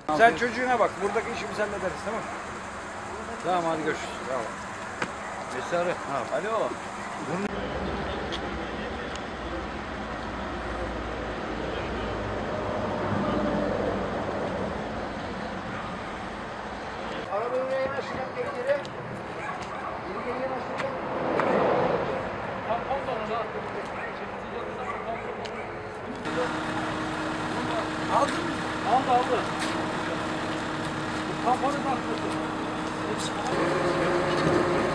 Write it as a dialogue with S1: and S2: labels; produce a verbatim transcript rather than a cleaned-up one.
S1: Sen çocuğuna bak. Buradaki işimizi hallederiz, tamam mı? Tamam, hadi görüşürüz. Tamam. Mesare. Alo.
S2: Arabayı yanaşacak geri. Geri yanaşacak.
S3: Tampon da orada.
S2: Aldın mı?
S3: Aldı aldı. Tamponu taktı.